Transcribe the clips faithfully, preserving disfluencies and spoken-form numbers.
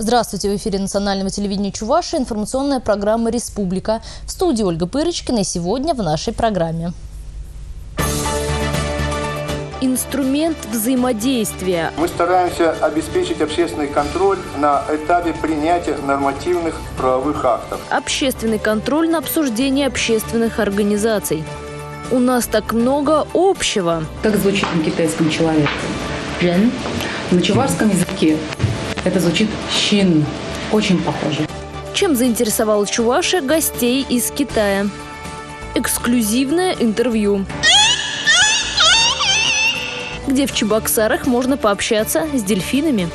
Здравствуйте! В эфире национального телевидения Чувашии информационная программа «Республика». В студии Ольга Пырочкина. И сегодня в нашей программе. Инструмент взаимодействия. Мы стараемся обеспечить общественный контроль на этапе принятия нормативных правовых актов. Общественный контроль на обсуждение общественных организаций. У нас так много общего. Как звучит на китайском человеке? Жен. На чувашском языке это звучит щин. Очень похоже. Чем заинтересовала Чувашия гостей из Китая? Эксклюзивное интервью, где в Чебоксарах можно пообщаться с дельфинами.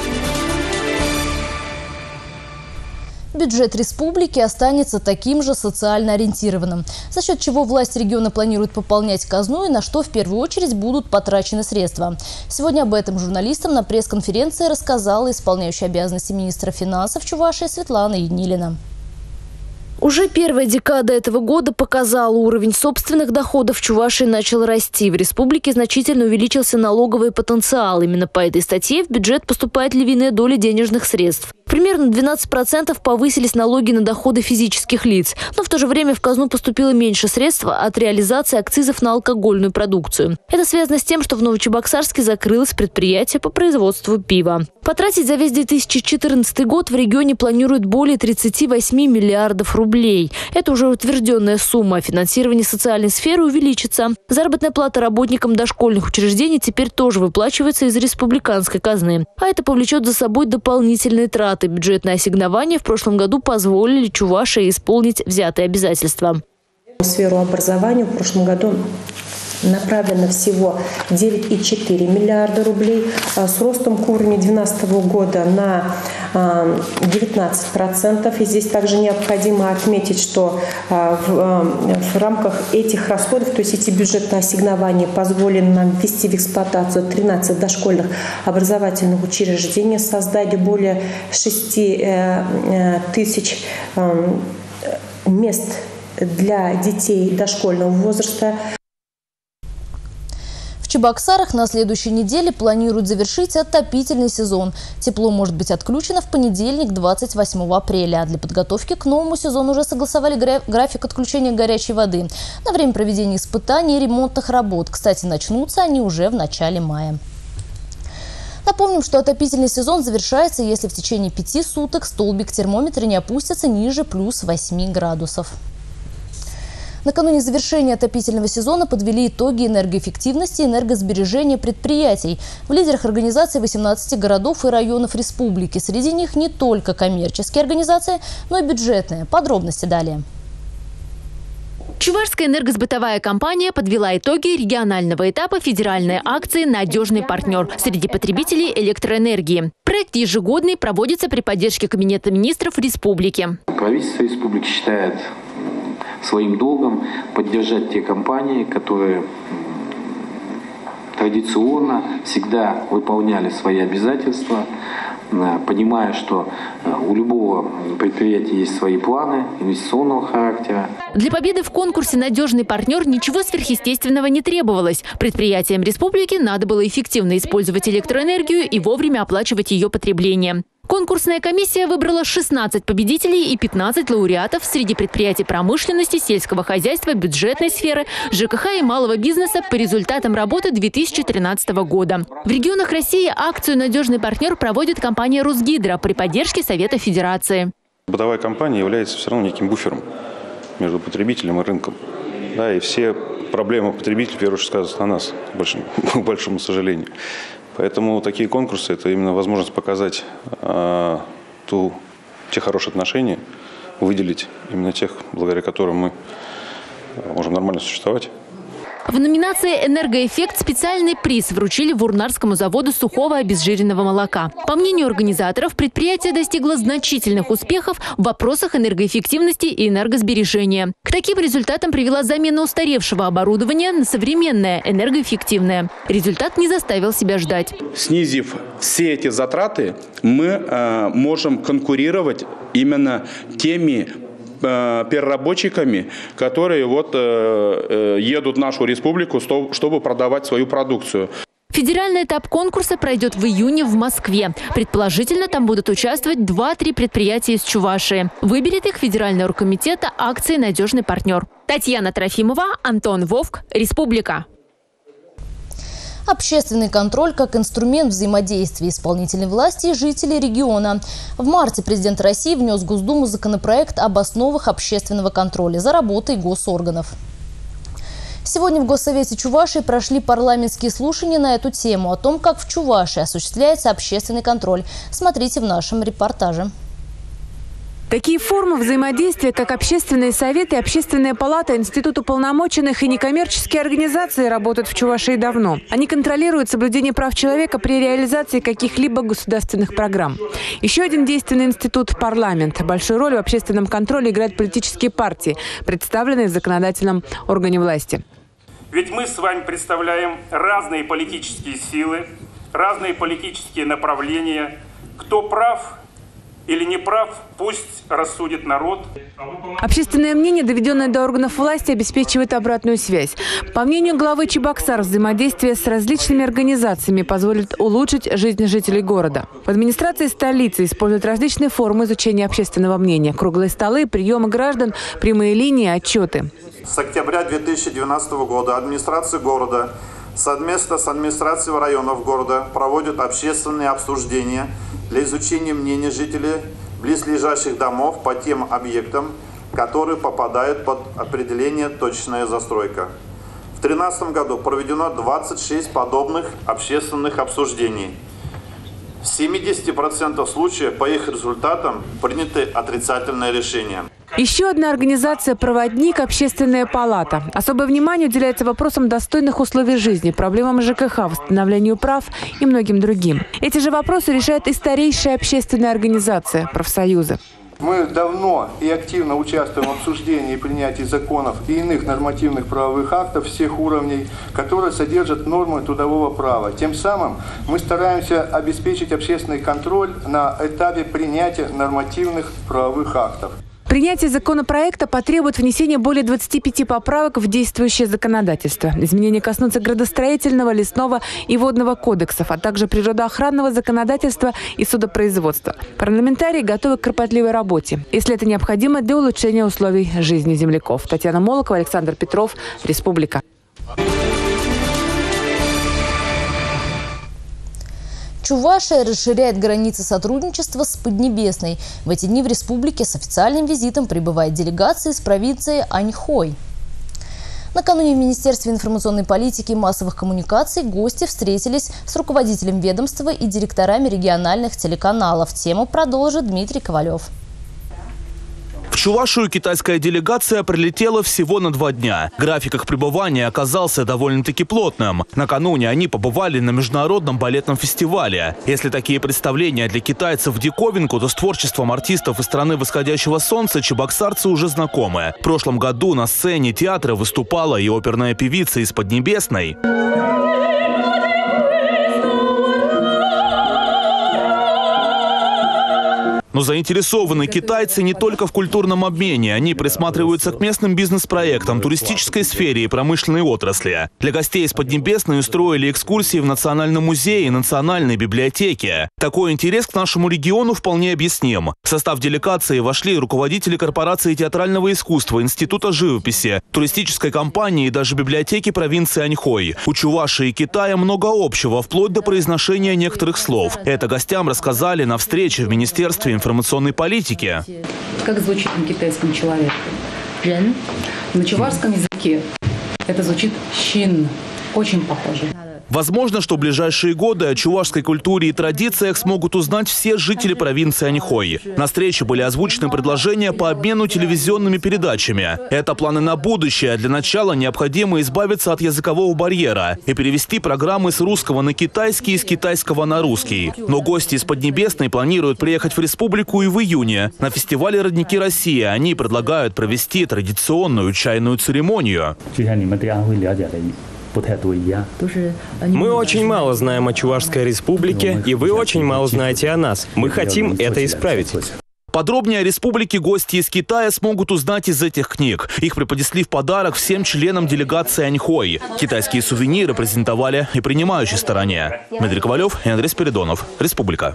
Бюджет республики останется таким же социально ориентированным, за счет чего власть региона планирует пополнять казну и на что в первую очередь будут потрачены средства. Сегодня об этом журналистам на пресс-конференции рассказала исполняющая обязанности министра финансов Чувашии Светлана Енилина. Уже первая декада этого года показала, уровень собственных доходов в Чувашии начал расти. В республике значительно увеличился налоговый потенциал. Именно по этой статье в бюджет поступает львиная доля денежных средств. Примерно двенадцать процентов повысились налоги на доходы физических лиц. Но в то же время в казну поступило меньше средств от реализации акцизов на алкогольную продукцию. Это связано с тем, что в Новочебоксарске закрылось предприятие по производству пива. Потратить за весь две тысячи четырнадцатый год в регионе планируют более тридцати восьми миллиардов рублей. Это уже утвержденная сумма. Финансирование социальной сферы увеличится. Заработная плата работникам дошкольных учреждений теперь тоже выплачивается из республиканской казны. А это повлечет за собой дополнительные траты. Бюджетные ассигнования в прошлом году позволили Чувашии исполнить взятые обязательства. В сферу образования в прошлом году направлено всего девять целых четыре десятых миллиарда рублей, с ростом к уровню две тысячи двенадцатого года на девятнадцать процентов. И здесь также необходимо отметить, что в, в рамках этих расходов, то есть эти бюджетные ассигнования, позволили нам ввести в эксплуатацию тринадцать дошкольных образовательных учреждений, создать более шести тысяч мест для детей дошкольного возраста. В Чебоксарах на следующей неделе планируют завершить отопительный сезон. Тепло может быть отключено в понедельник, двадцать восьмого апреля. А для подготовки к новому сезону уже согласовали график отключения горячей воды на время проведения испытаний и ремонтных работ. Кстати, начнутся они уже в начале мая. Напомним, что отопительный сезон завершается, если в течение пяти суток столбик термометра не опустится ниже плюс восьми градусов. Накануне завершения отопительного сезона подвели итоги энергоэффективности и энергосбережения предприятий. В лидерах организаций восемнадцати городов и районов республики. Среди них не только коммерческие организации, но и бюджетные. Подробности далее. Чувашская энергосбытовая компания подвела итоги регионального этапа федеральной акции «Надежный партнер» среди потребителей электроэнергии. Проект ежегодный, проводится при поддержке Кабинета министров республики. Правительство республики считает своим долгом поддержать те компании, которые традиционно всегда выполняли свои обязательства, понимая, что у любого предприятия есть свои планы инвестиционного характера. Для победы в конкурсе «Надежный партнер» ничего сверхъестественного не требовалось. Предприятиям республики надо было эффективно использовать электроэнергию и вовремя оплачивать ее потребление. Конкурсная комиссия выбрала шестнадцать победителей и пятнадцать лауреатов среди предприятий промышленности, сельского хозяйства, бюджетной сферы, ЖКХ и малого бизнеса по результатам работы две тысячи тринадцатого года. В регионах России акцию «Надежный партнер» проводит компания «Русгидро» при поддержке Совета Федерации. Бытовая компания является все равно неким буфером между потребителем и рынком. Да, и все проблемы потребителей, в первую очередь, сказываются на нас, к большому, к большому сожалению. Поэтому такие конкурсы – это именно возможность показать э, ту, те хорошие отношения, выделить именно тех, благодаря которым мы можем нормально существовать. В номинации «Энергоэффект» специальный приз вручили Вурнарскому заводу сухого обезжиренного молока. По мнению организаторов, предприятие достигло значительных успехов в вопросах энергоэффективности и энергосбережения. К таким результатам привела замена устаревшего оборудования на современное, энергоэффективное. Результат не заставил себя ждать. Снизив все эти затраты, мы э, можем конкурировать именно теми переработчиками, которые вот, э, едут в нашу республику, чтобы продавать свою продукцию. Федеральный этап конкурса пройдет в июне в Москве. Предположительно, там будут участвовать два-три предприятия из Чувашии. Выберет их Федеральный оргкомитет акции «Надежный партнер». Татьяна Трофимова, Антон Вовк, Республика. Общественный контроль как инструмент взаимодействия исполнительной власти и жителей региона. В марте президент России внес в Госдуму законопроект об основах общественного контроля за работой госорганов. Сегодня в Госсовете Чувашии прошли парламентские слушания на эту тему, о том, как в Чувашии осуществляется общественный контроль. Смотрите в нашем репортаже. Такие формы взаимодействия, как общественные советы, общественная палата, институт уполномоченных и некоммерческие организации работают в Чувашии давно. Они контролируют соблюдение прав человека при реализации каких-либо государственных программ. Еще один действенный институт – парламент. Большую роль в общественном контроле играют политические партии, представленные в законодательном органе власти. Ведь мы с вами представляем разные политические силы, разные политические направления. Кто прав или не прав, пусть рассудит народ. Общественное мнение, доведенное до органов власти, обеспечивает обратную связь. По мнению главы Чебоксар, взаимодействие с различными организациями позволит улучшить жизнь жителей города. В администрации столицы используют различные формы изучения общественного мнения. Круглые столы, приемы граждан, прямые линии, отчеты. С октября две тысячи двенадцатого года администрация города совместно с администрацией районов города проводит общественные обсуждения для изучения мнений жителей близлежащих домов по тем объектам, которые попадают под определение «точечная застройка». В две тысячи тринадцатом году проведено двадцать шесть подобных общественных обсуждений. В семидесяти процентах случаев по их результатам приняты отрицательные решения. Еще одна организация «Проводник» – общественная палата. Особое внимание уделяется вопросам достойных условий жизни, проблемам ЖКХ, восстановлению прав и многим другим. Эти же вопросы решает и старейшая общественная организация – профсоюзы. Мы давно и активно участвуем в обсуждении и принятии законов и иных нормативных правовых актов всех уровней, которые содержат нормы трудового права. Тем самым мы стараемся обеспечить общественный контроль на этапе принятия нормативных правовых актов. Принятие законопроекта потребует внесения более двадцати пяти поправок в действующее законодательство. Изменения коснутся градостроительного, лесного и водного кодексов, а также природоохранного законодательства и судопроизводства. Парламентарии готовы к кропотливой работе, если это необходимо для улучшения условий жизни земляков. Татьяна Молокова, Александр Петров, Республика. Чувашия расширяет границы сотрудничества с Поднебесной. В эти дни в республике с официальным визитом прибывает делегация из провинции Аньхой. Накануне в Министерстве информационной политики и массовых коммуникаций гости встретились с руководителем ведомства и директорами региональных телеканалов. Тему продолжит Дмитрий Ковалев. В Чувашию китайская делегация прилетела всего на два дня. График их пребывания оказался довольно-таки плотным. Накануне они побывали на международном балетном фестивале. Если такие представления для китайцев диковинку, то с творчеством артистов из страны восходящего солнца чебоксарцы уже знакомы. В прошлом году на сцене театра выступала и оперная певица из Поднебесной. Но заинтересованы китайцы не только в культурном обмене. Они присматриваются к местным бизнес-проектам, туристической сфере и промышленной отрасли. Для гостей из Поднебесной устроили экскурсии в Национальном музее и Национальной библиотеке. Такой интерес к нашему региону вполне объясним. В состав делегации вошли руководители корпорации театрального искусства, Института живописи, туристической компании и даже библиотеки провинции Аньхой. У Чувашии и Китая много общего, вплоть до произношения некоторых слов. Это гостям рассказали на встрече в Министерстве информационной политики. Как звучит на китайском человек? Рен. На чувашском языке это звучит щин. Очень похоже. Возможно, что в ближайшие годы о чувашской культуре и традициях смогут узнать все жители провинции Аньхой. На встрече были озвучены предложения по обмену телевизионными передачами. Это планы на будущее. Для начала необходимо избавиться от языкового барьера и перевести программы с русского на китайский и с китайского на русский. Но гости из Поднебесной планируют приехать в республику и в июне. На фестивале «Родники России» они предлагают провести традиционную чайную церемонию. Мы очень мало знаем о Чувашской республике, и вы очень мало знаете о нас. Мы хотим это исправить. Подробнее о республике гости из Китая смогут узнать из этих книг. Их преподнесли в подарок всем членам делегации Аньхой. Китайские сувениры презентовали и принимающей стороне. Дмитрий Ковалев и Андрей Спиридонов. Республика.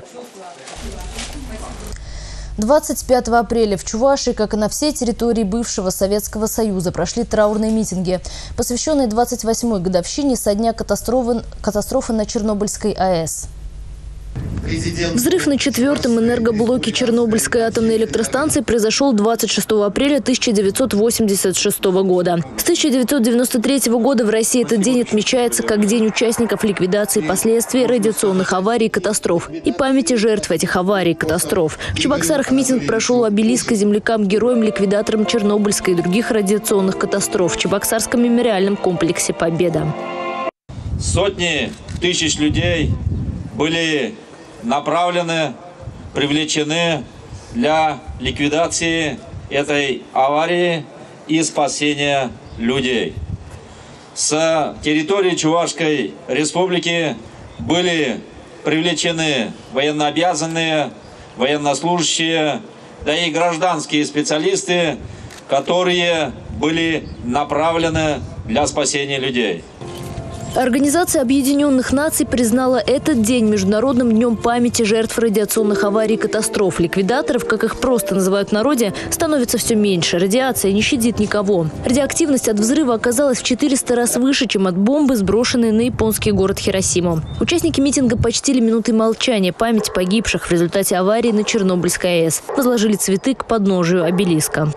двадцать пятого апреля в Чувашии, как и на всей территории бывшего Советского Союза, прошли траурные митинги, посвященные двадцать восьмой годовщине со дня катастрофы, катастрофы на Чернобыльской АЭС. Взрыв на четвертом энергоблоке Чернобыльской атомной электростанции произошел двадцать шестого апреля тысяча девятьсот восемьдесят шестого года. С тысяча девятьсот девяносто третьего года в России этот день отмечается как День участников ликвидации последствий радиационных аварий и катастроф и памяти жертв этих аварий и катастроф. В Чебоксарах митинг прошел у обелиска землякам-героям, ликвидаторам Чернобыльской и других радиационных катастроф в Чебоксарском мемориальном комплексе «Победа». Сотни тысяч людей были направлены, привлечены для ликвидации этой аварии и спасения людей. С территории Чувашской республики были привлечены военнообязанные, военнослужащие, да и гражданские специалисты, которые были направлены для спасения людей. Организация Объединенных Наций признала этот день Международным днем памяти жертв радиационных аварий и катастроф. Ликвидаторов, как их просто называют в народе, становится все меньше. Радиация не щадит никого. Радиоактивность от взрыва оказалась в четыреста раз выше, чем от бомбы, сброшенной на японский город Хиросиму. Участники митинга почтили минутой молчания память погибших в результате аварии на Чернобыльской АЭС. Возложили цветы к подножию обелиска.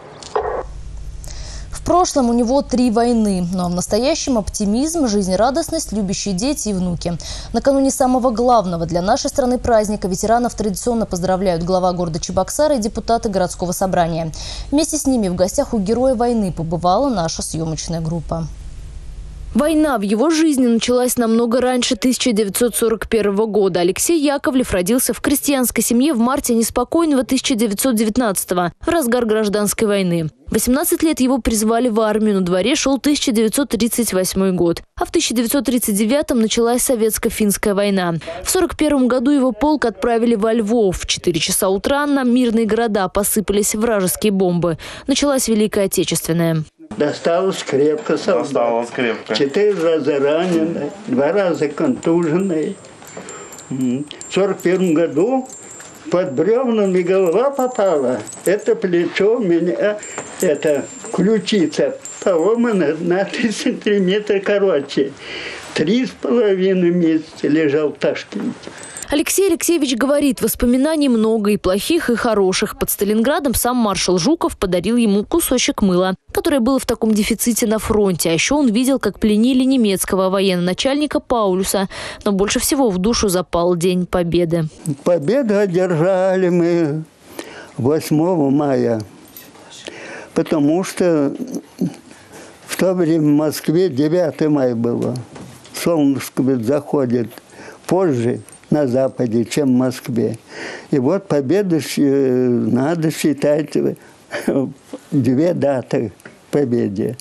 В прошлом у него три войны, но в настоящем оптимизм, жизнерадостность, любящие дети и внуки. Накануне самого главного для нашей страны праздника ветеранов традиционно поздравляют глава города Чебоксары и депутаты городского собрания. Вместе с ними в гостях у героя войны побывала наша съемочная группа. Война в его жизни началась намного раньше тысяча девятьсот сорок первого года. Алексей Яковлев родился в крестьянской семье в марте неспокойного тысяча девятьсот девятнадцатого, в разгар гражданской войны. В восемнадцать лет его призвали в армию, на дворе шел тысяча девятьсот тридцать восьмой год. А в тысяча девятьсот тридцать девятом началась советско-финская война. В сорок первом году его полк отправили во Львов. В четыре часа утра на мирные города посыпались вражеские бомбы. Началась Великая Отечественная. Досталось крепко солдат. Досталось крепко. Четыре раза раненый, два раза контуженный. В сорок первом году под бревнами голова попала. Это плечо у меня, это ключица поломана на три сантиметра короче. Три с половиной месяца лежал в Ташкенте. Алексей Алексеевич говорит, воспоминаний много, и плохих, и хороших. Под Сталинградом сам маршал Жуков подарил ему кусочек мыла, которое было в таком дефиците на фронте. А еще он видел, как пленили немецкого военно-начальника Паулюса. Но больше всего в душу запал День Победы. Победу одержали мы восьмого мая, потому что в то время в Москве девятое мая было. Солнышко заходит позже на Западе, чем в Москве. И вот победу надо считать две даты победе.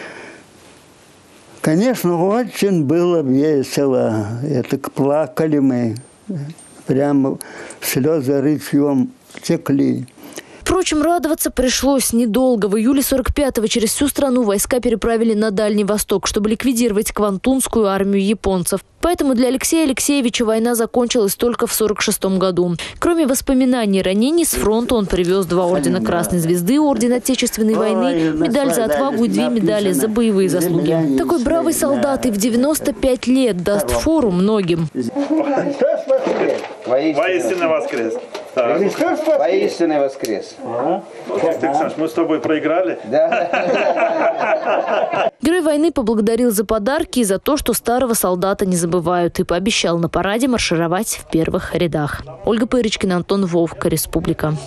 Конечно, очень было весело. Это плакали мы. Прямо слезы ручьем текли. Впрочем, радоваться пришлось недолго. В июле сорок пятого через всю страну войска переправили на Дальний Восток, чтобы ликвидировать Квантунскую армию японцев. Поэтому для Алексея Алексеевича война закончилась только в сорок шестом году. Кроме воспоминаний и ранений, с фронта он привез два ордена Красной Звезды, орден Отечественной войны, медаль за отвагу и две медали за боевые заслуги. Такой бравый солдат и в девяносто пять лет даст фору многим. Воистину воскрес. Воистину воскрес. Мы с тобой проиграли? Да. Герой войны поблагодарил за подарки и за то, что старого солдата не забывают, и пообещал на параде маршировать в первых рядах. Ольга Пырочкина, Антон Вовк, Республика.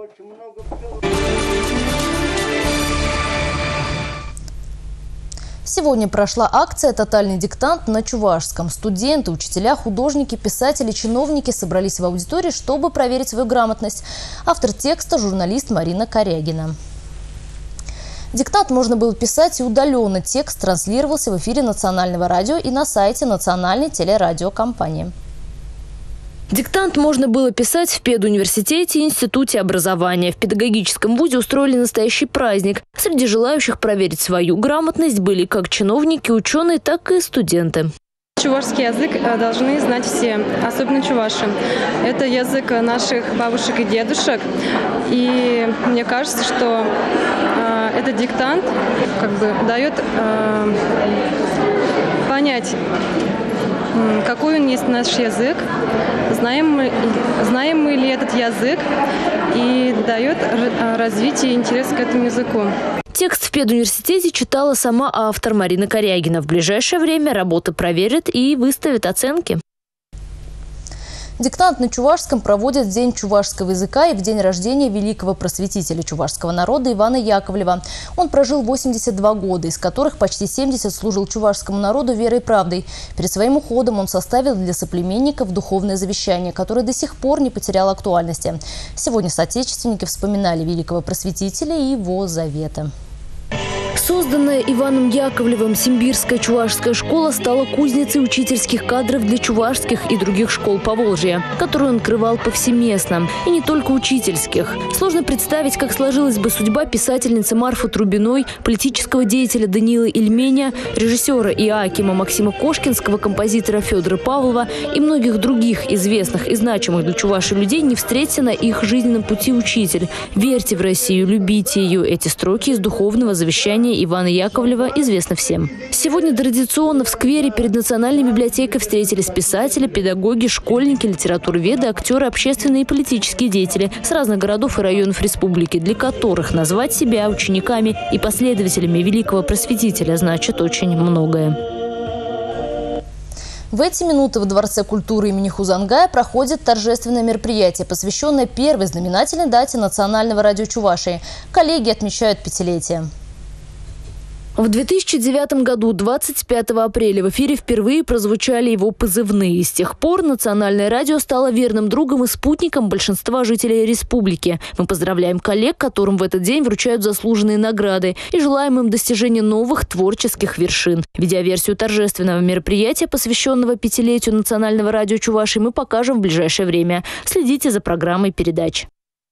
Сегодня прошла акция «Тотальный диктант» на Чувашском. Студенты, учителя, художники, писатели, чиновники собрались в аудитории, чтобы проверить свою грамотность. Автор текста – журналист Марина Корягина. Диктант можно было писать и удаленно. Текст транслировался в эфире национального радио и на сайте национальной телерадиокомпании. Диктант можно было писать в педуниверситете и институте образования. В педагогическом вузе устроили настоящий праздник. Среди желающих проверить свою грамотность были как чиновники, ученые, так и студенты. Чувашский язык должны знать все, особенно чуваши. Это язык наших бабушек и дедушек. И мне кажется, что э, этот диктант как бы дает э, понять, какой он есть наш язык, знаем мы, знаем мы ли этот язык, и дает развитие и интерес к этому языку. Текст в педуниверситете читала сама автор Марина Корягина. В ближайшее время работы проверят и выставят оценки. Диктант на чувашском проводят в День чувашского языка и в день рождения великого просветителя чувашского народа Ивана Яковлева. Он прожил восемьдесят два года, из которых почти семьдесят служил чувашскому народу верой и правдой. Перед своим уходом он составил для соплеменников духовное завещание, которое до сих пор не потеряло актуальности. Сегодня соотечественники вспоминали великого просветителя и его заветы. Созданная Иваном Яковлевым Симбирская чувашская школа стала кузницей учительских кадров для чувашских и других школ Поволжья, которую он открывал повсеместно. И не только учительских. Сложно представить, как сложилась бы судьба писательницы Марфы Трубиной, политического деятеля Даниила Ильменя, режиссера Иоакима Максима Кошкинского, композитора Федора Павлова и многих других известных и значимых для Чуваши людей, не встретя на их жизненном пути учитель. «Верьте в Россию, любите ее» – эти строки из духовного завещания Ивана Яковлева известно всем. Сегодня традиционно в сквере перед Национальной библиотекой встретились писатели, педагоги, школьники, литературоведы, актеры, общественные и политические деятели с разных городов и районов республики, для которых назвать себя учениками и последователями великого просветителя значит очень многое. В эти минуты в Дворце культуры имени Хузангая проходит торжественное мероприятие, посвященное первой знаменательной дате Национального радио Чувашии. Коллеги отмечают пятилетие. В две тысячи девятом году, двадцать пятого апреля, в эфире впервые прозвучали его позывные. С тех пор Национальное радио стало верным другом и спутником большинства жителей республики. Мы поздравляем коллег, которым в этот день вручают заслуженные награды, и желаем им достижения новых творческих вершин. Видеоверсию торжественного мероприятия, посвященного пятилетию Национального радио Чувашии, мы покажем в ближайшее время. Следите за программой передач.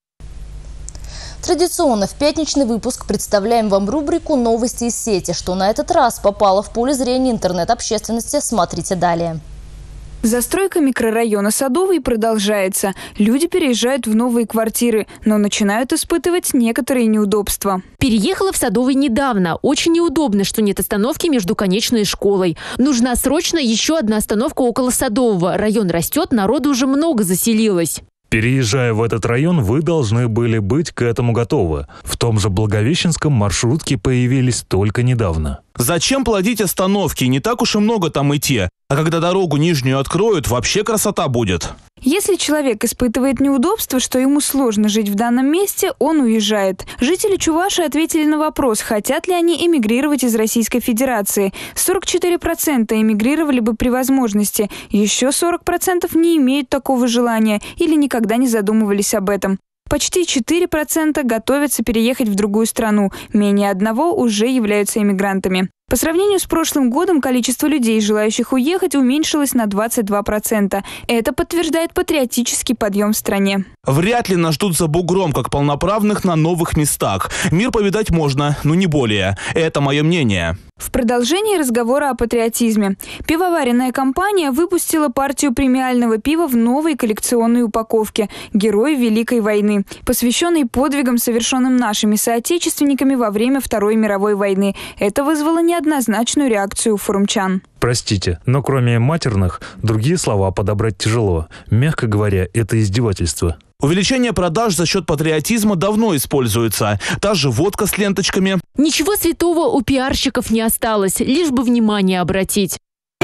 Традиционно в пятничный выпуск представляем вам рубрику «Новости из сети». Что на этот раз попало в поле зрения интернет-общественности, смотрите далее. Застройка микрорайона Садовый продолжается. Люди переезжают в новые квартиры, но начинают испытывать некоторые неудобства. Переехала в Садовый недавно. Очень неудобно, что нет остановки между конечной и школой. Нужна срочно еще одна остановка около Садового. Район растет, народу уже много заселилось. Переезжая в этот район, вы должны были быть к этому готовы. В том же Благовещенском маршрутки появились только недавно. Зачем плодить остановки? Не так уж и много там идти. А когда дорогу нижнюю откроют, вообще красота будет. Если человек испытывает неудобство, что ему сложно жить в данном месте, он уезжает. Жители Чувашии ответили на вопрос, хотят ли они эмигрировать из Российской Федерации. сорок четыре процента эмигрировали бы при возможности. Еще сорок процентов не имеют такого желания или никогда не задумывались об этом. Почти четыре процента готовятся переехать в другую страну. Менее одного уже являются эмигрантами. По сравнению с прошлым годом количество людей, желающих уехать, уменьшилось на двадцать два процента. Это подтверждает патриотический подъем в стране. Вряд ли нас ждут за бугром, как полноправных на новых местах. Мир повидать можно, но не более. Это мое мнение. В продолжении разговора о патриотизме. Пивоваренная компания выпустила партию премиального пива в новой коллекционной упаковке «Герой Великой войны», посвященной подвигам, совершенным нашими соотечественниками во время Второй мировой войны. Это вызвало неоднозначную реакцию форумчан. Простите, но кроме матерных, другие слова подобрать тяжело. Мягко говоря, это издевательство. Увеличение продаж за счет патриотизма давно используется. Та же водка с ленточками. Ничего святого у пиарщиков не осталось, лишь бы внимание обратить.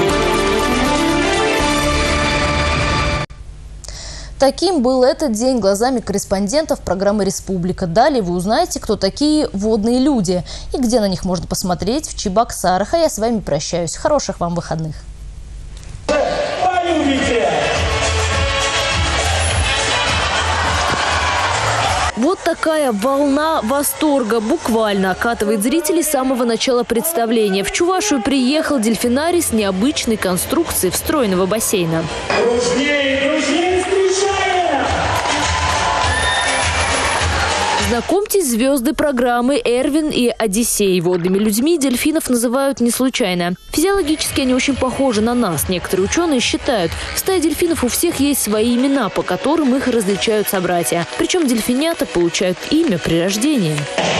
Таким был этот день глазами корреспондентов программы «Республика». Далее вы узнаете, кто такие водные люди и где на них можно посмотреть в Чебоксарах. А я с вами прощаюсь. Хороших вам выходных. Вот такая волна восторга буквально окатывает зрителей с самого начала представления. В Чувашию приехал дельфинарий с необычной конструкцией встроенного бассейна. Дружнее, дружнее! Знакомьтесь, звезды программы Эрвин и Одиссей. Водными людьми дельфинов называют не случайно. Физиологически они очень похожи на нас. Некоторые ученые считают, в стае дельфинов у всех есть свои имена, по которым их различают собратья. Причем дельфинята получают имя при рождении.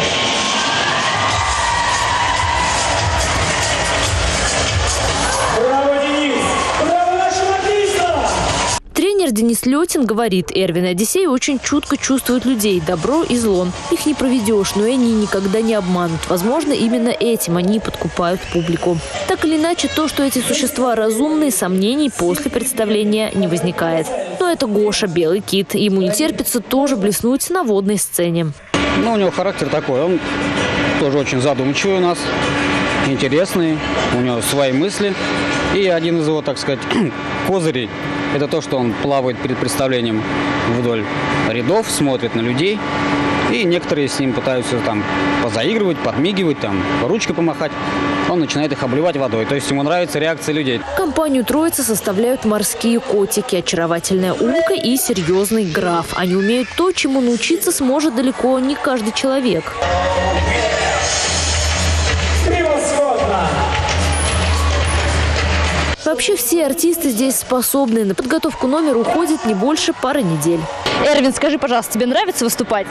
Тренер Денис Летин говорит, Эрвин и Одиссей очень чутко чувствуют людей, добро и зло. Их не проведешь, но и они никогда не обманут. Возможно, именно этим они подкупают публику. Так или иначе, то, что эти существа разумные, сомнений после представления не возникает. Но это Гоша, белый кит. Ему не терпится тоже блеснуть на водной сцене. Ну, у него характер такой, он тоже очень задумчивый у нас, интересный, у него свои мысли. И один из его, так сказать, козырей – это то, что он плавает перед представлением вдоль рядов, смотрит на людей. И некоторые с ним пытаются там позаигрывать, подмигивать, там, ручкой помахать. Он начинает их обливать водой. То есть ему нравится реакция людей. Компанию троицы составляют морские котики, очаровательная умка и серьезный граф. Они умеют то, чему научиться сможет далеко не каждый человек. Вообще все артисты здесь способны. На подготовку номера уходит не больше пары недель. Эрвин, скажи, пожалуйста, тебе нравится выступать?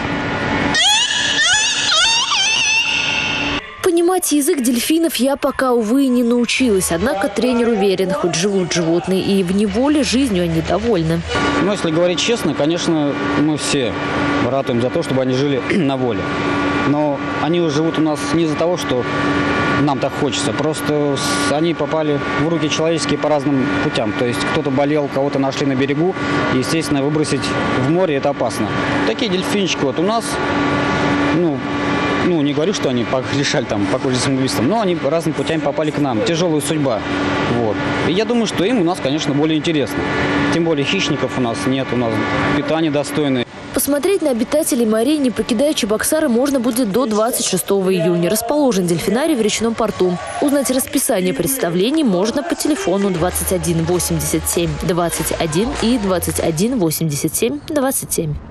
Понимать язык дельфинов я пока, увы, не научилась. Однако тренер уверен, хоть живут животные и в неволе, жизнью они довольны. Ну, если говорить честно, конечно, мы все ратуем за то, чтобы они жили на воле. Но они живут у нас не из-за того, что нам так хочется. Просто они попали в руки человеческие по разным путям. То есть кто-то болел, кого-то нашли на берегу. И, естественно, выбросить в море – это опасно. Такие дельфинчики вот у нас, ну, ну не говорю, что они решали там покончить самоубийством, но они разными путями попали к нам. Тяжелая судьба. Вот. И я думаю, что им у нас, конечно, более интересно. Тем более хищников у нас нет, у нас питание достойное. Посмотреть на обитателей морей, не покидая Чебоксары, можно будет до двадцать шестого июня. Расположен дельфинарий в речном порту. Узнать расписание представлений можно по телефону двадцать один восемьдесят семь двадцать один и двадцать один восемьдесят семь двадцать семь.